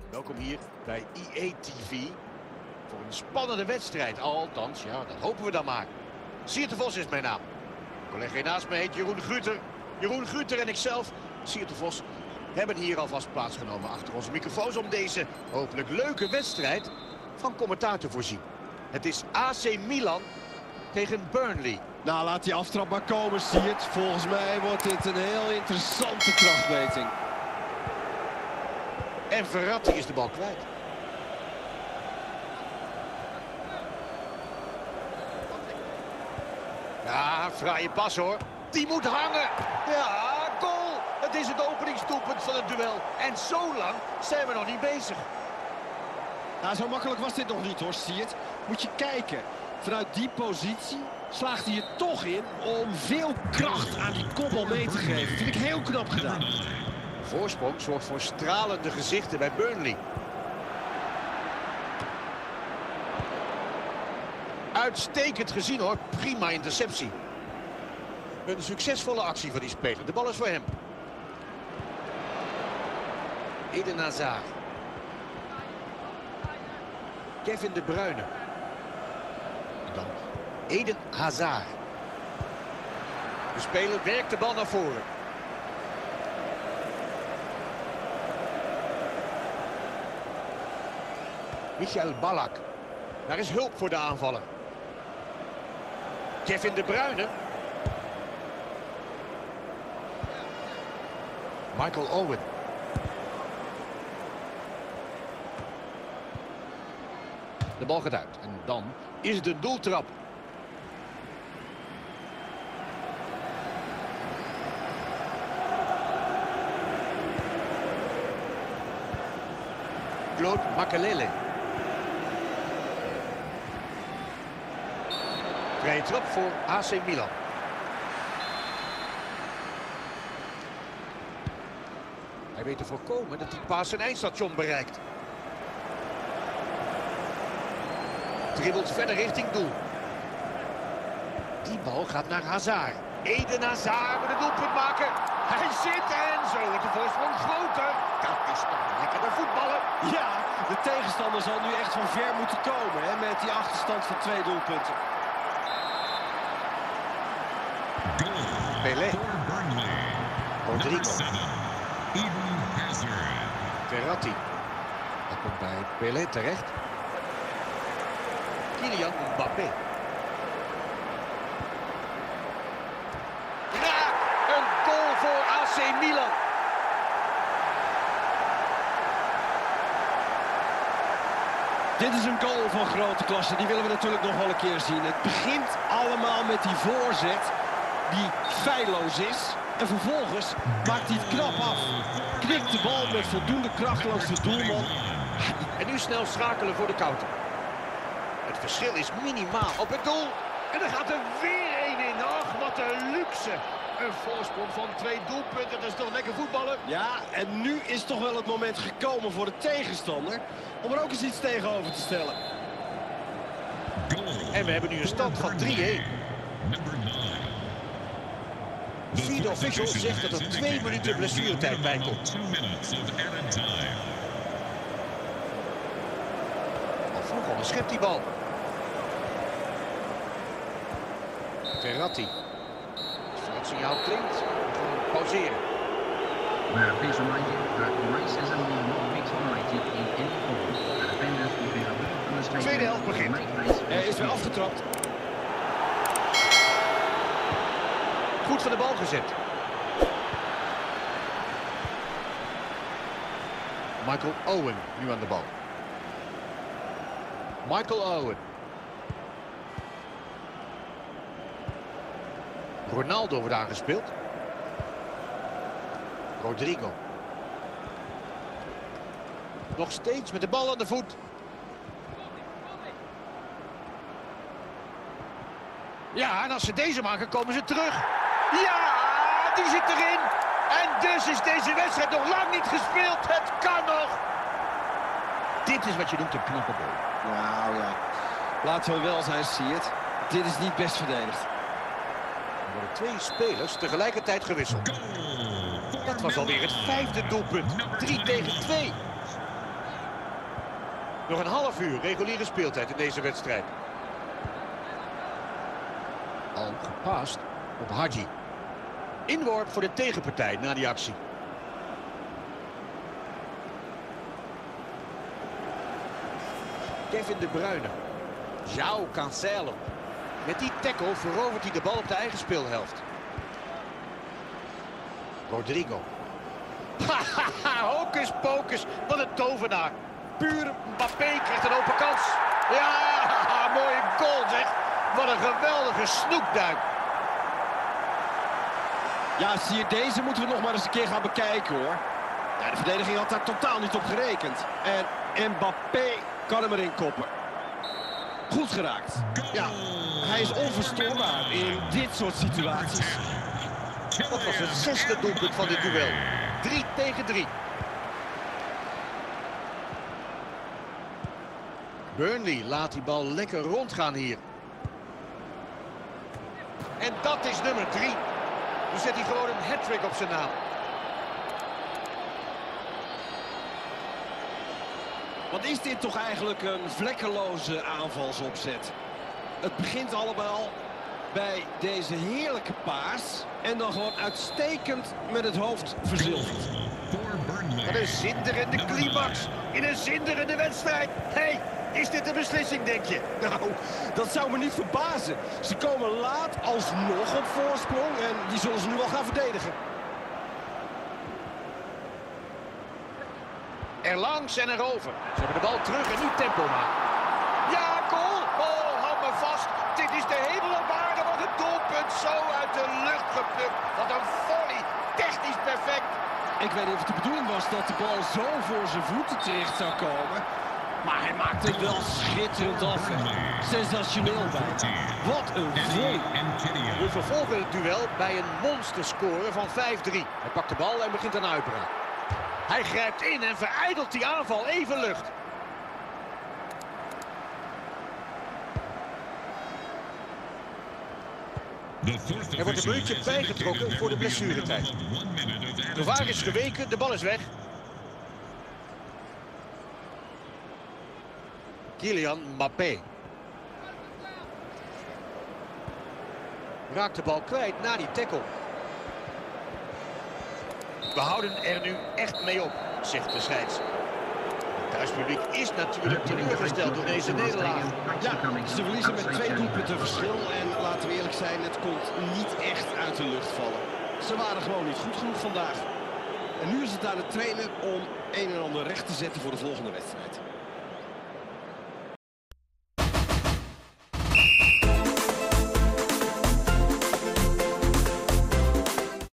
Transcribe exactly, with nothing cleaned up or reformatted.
Welkom hier bij E A T V voor een spannende wedstrijd. Althans, ja, dat hopen we dan maar. Siert de Vos is mijn naam. Mijn collega naast me heet Jeroen Gruter. Jeroen Gruter en ikzelf, Siert de Vos, hebben hier alvast plaatsgenomen achter onze microfoons om deze hopelijk leuke wedstrijd van commentaar te voorzien. Het is A C Milan tegen Burnley. Nou, laat die aftrap maar komen, Siert. Volgens mij wordt dit een heel interessante krachtmeting. En Verratti is de bal kwijt. Ja, fraaie pas hoor. Die moet hangen. Ja, goal. Het is het openingsdoelpunt van het duel. En zo lang zijn we nog niet bezig. Nou, zo makkelijk was dit nog niet hoor, Siert. Moet je kijken. Vanuit die positie slaagt hij er toch in om veel kracht aan die kopbal mee te geven. Dat vind ik heel knap gedaan. Voorsprong zorgt voor stralende gezichten bij Burnley. Uitstekend gezien hoor, prima interceptie. Een succesvolle actie van die speler. De bal is voor hem. Eden Hazard. Kevin De Bruyne. En dan Eden Hazard. De speler werkt de bal naar voren. Michael Ballack. Daar is hulp voor de aanvaller. Kevin De Bruyne. Michael Owen. De bal gaat uit. En dan is het een doeltrap. Claude Makelele. Vrije trap voor A C Milan. Hij weet te voorkomen dat die paas zijn eindstation bereikt. Dribbelt verder richting doel. Die bal gaat naar Hazard. Eden Hazard met een doelpunt maken. Hij zit en zo wordt de voorsprong groter. Dat is toch lekkerder voetballen. Ja, de tegenstander zal nu echt van ver moeten komen hè, met die achterstand van twee doelpunten. Pelé. Rodrigo. Verratti. Dat komt bij Pelé terecht. Kylian Mbappé. Ja, een goal voor A C Milan. Dit is een goal van grote klasse. Die willen we natuurlijk nog wel een keer zien. Het begint allemaal met die voorzet die feilloos is. En vervolgens maakt hij het knap af. Knikt de bal met voldoende kracht langs de doelman. En nu snel schakelen voor de counter. Het verschil is minimaal op het doel. En er gaat er weer één in. Ach, wat een luxe. Een voorsprong van twee doelpunten. Dat is toch lekker voetballen? Ja, en nu is toch wel het moment gekomen voor de tegenstander om er ook eens iets tegenover te stellen. En we hebben nu een stand van drie-een. Vierde official zegt dat er twee minuten blessuretijd bij komt. Al vroeg onderschept die bal. Verratti. Als het signaal klinkt, gaan we pauzeren. Please remind you that racism will not be tolerated in any form. The defenders will be removed from the stadium. Tweede helft begint. Hij is weer afgetrapt. Goed van de bal gezet. Michael Owen nu aan de bal. Michael Owen. Ronaldo wordt aangespeeld. Rodrigo. Nog steeds met de bal aan de voet. Ja, en als ze deze maken, komen ze terug. Ja, die zit erin. En dus is deze wedstrijd nog lang niet gespeeld. Het kan nog. Dit is wat je noemt een knappe goal. Nou ja, laten we wel zijn, Siert. Dit is niet best verdedigd. Er worden twee spelers tegelijkertijd gewisseld. Dat was alweer het vijfde doelpunt. drie tegen twee. Nog een half uur reguliere speeltijd in deze wedstrijd. Al gepast op Hadji. Inworp voor de tegenpartij na die actie. Kevin De Bruyne. João Cancelo. Met die tackle verovert hij de bal op de eigen speelhelft. Rodrigo. Hahaha, hocus pocus, wat een tovenaar. Puur Mbappé krijgt een open kans. Ja, mooie goal zeg. Wat een geweldige snoekduik. Ja, zie je, deze moeten we nog maar eens een keer gaan bekijken hoor. Ja, de verdediging had daar totaal niet op gerekend. En Mbappé kan hem erin koppen. Goed geraakt. Ja, hij is onverstoorbaar in dit soort situaties. Dat was het zesde doelpunt van dit duel. drie tegen drie. Burnley laat die bal lekker rondgaan hier. En dat is nummer drie. Nu zet hij gewoon een hat-trick op zijn naam. Wat is dit toch eigenlijk een vlekkeloze aanvalsopzet. Het begint allemaal bij deze heerlijke paas. En dan gewoon uitstekend met het hoofd verzilverd. Wat een zinderende climax in een zinderende wedstrijd. Hé, hey, is dit een beslissing, denk je? Nou, dat zou me niet verbazen. Ze komen laat alsnog op voorsprong en die zullen ze nu wel gaan verdedigen. Er langs en erover. Ze hebben de bal terug en nu tempo maken. Ja, goal! Oh, hou me vast. Dit is de hemel op aarde. Wat een doelpunt. Zo uit de lucht geplukt. Wat een volley. Technisch perfect. Ik weet niet of het de bedoeling was dat de bal zo voor zijn voeten terecht zou komen. Maar hij maakt het wel schitterend af. Sensationeel bijna. Wat een volley. We vervolgen het duel bij een monsterscore van vijf drie. Hij pakt de bal en begint een uitbraak. Hij grijpt in en verijdelt die aanval even lucht. Er wordt een minuutje bijgetrokken voor de blessuretijd. De gevaar is geweken, de bal is weg. Kylian Mbappé. Raakt de bal kwijt na die tackle. We houden er nu echt mee op, zegt de scheids. Het thuispubliek is natuurlijk teleurgesteld door deze nederlaag. Ja, ze verliezen met twee doelpunten verschil. En laten we eerlijk zijn, het komt niet echt uit de lucht vallen. Ze waren gewoon niet goed genoeg vandaag. En nu is het aan de trainer om een en ander recht te zetten voor de volgende wedstrijd.